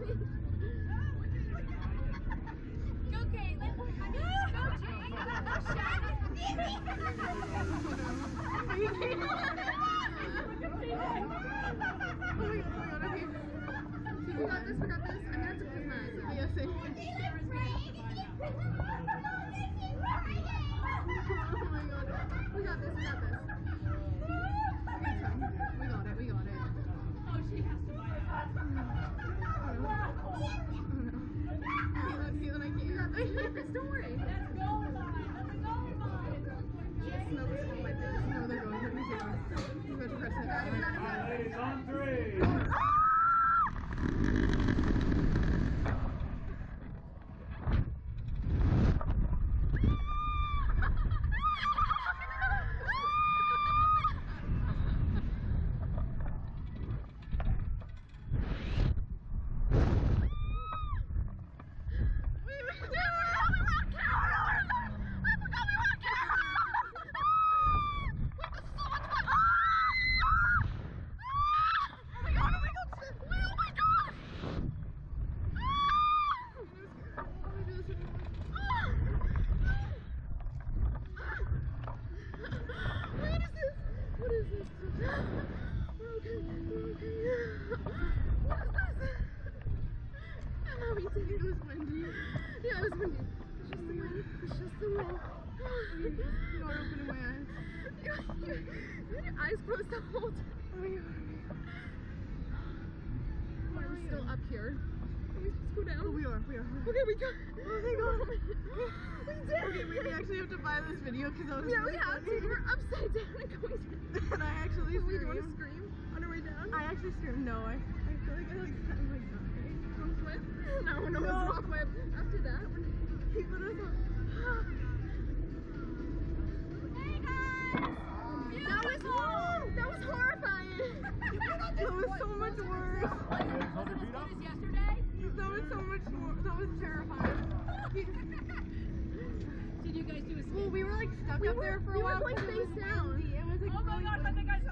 Caitlin. I mean, go Jane. Go We got this. I'm gonna have to clean my eyes out. Yes, Oh my god. We got this. We got it. Oh, she has to buy it. Caitlin, I can't. Don't worry. Let's go, Mine. Smell this on my face. No, they're going. Let me see. He's about to press it. Ladies on three. It was windy. Yeah, it was windy. It's just the wind. You are opening my eyes. You had your eyes closed the whole time. Are we still up here? Are we supposed to go down? We are. Okay, we go. Oh my god. We did. Okay, we actually have to buy this video because I was Yeah, we have to. We're upside down and going down. And I actually Do we want to screamed. scream on our way down? I actually screamed. No, I feel like I like I'm like dying. No, when I was halfway up after that. He put us on. Hey guys! That was horrifying. That was so much worse. Hold your feet up. Yesterday? That was so much more. That was terrifying. Did you guys do a Well, we were like stuck up there for a we were while. going because it was face down. windy. It was like Oh my really god, windy. but the guys